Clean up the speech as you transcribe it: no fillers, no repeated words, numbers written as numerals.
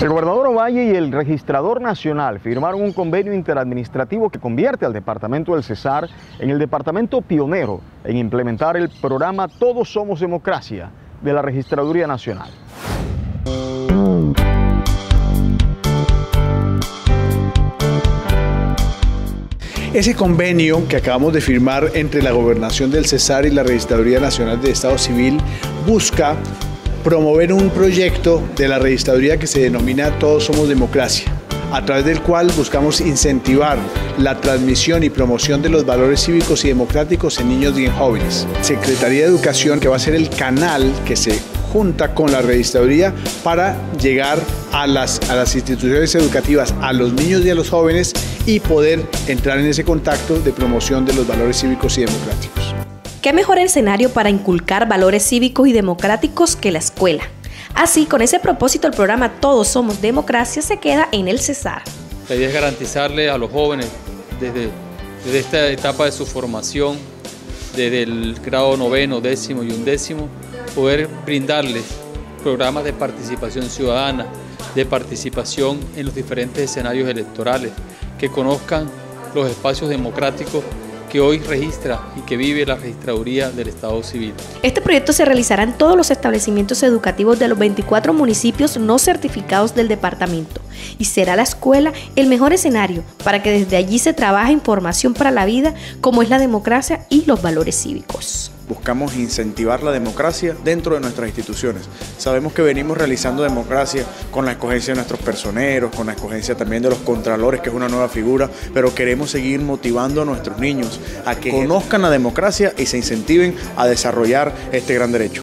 El gobernador Ovalle y el registrador nacional firmaron un convenio interadministrativo que convierte al departamento del Cesar en el departamento pionero en implementar el programa Todos Somos Democracia de la Registraduría Nacional. Ese convenio que acabamos de firmar entre la Gobernación del Cesar y la Registraduría Nacional de Estado Civil busca promover un proyecto de la registraduría que se denomina Todos Somos Democracia, a través del cual buscamos incentivar la transmisión y promoción de los valores cívicos y democráticos en niños y en jóvenes. Secretaría de Educación, que va a ser el canal que se junta con la registraduría para llegar a las instituciones educativas, a los niños y a los jóvenes y poder entrar en ese contacto de promoción de los valores cívicos y democráticos. ¿Qué mejor escenario para inculcar valores cívicos y democráticos que la escuela? Así, con ese propósito, el programa Todos Somos Democracia se queda en el Cesar. La idea es garantizarle a los jóvenes, desde esta etapa de su formación, desde el grado 9º, 10º y 11º, poder brindarles programas de participación ciudadana, de participación en los diferentes escenarios electorales, que conozcan los espacios democráticos que hoy registra y que vive la Registraduría del Estado Civil. Este proyecto se realizará en todos los establecimientos educativos de los 24 municipios no certificados del departamento y será la escuela el mejor escenario para que desde allí se trabaje información para la vida como es la democracia y los valores cívicos. Buscamos incentivar la democracia dentro de nuestras instituciones. Sabemos que venimos realizando democracia con la escogencia de nuestros personeros, con la escogencia también de los contralores, que es una nueva figura, pero queremos seguir motivando a nuestros niños a que conozcan la democracia y se incentiven a desarrollar este gran derecho.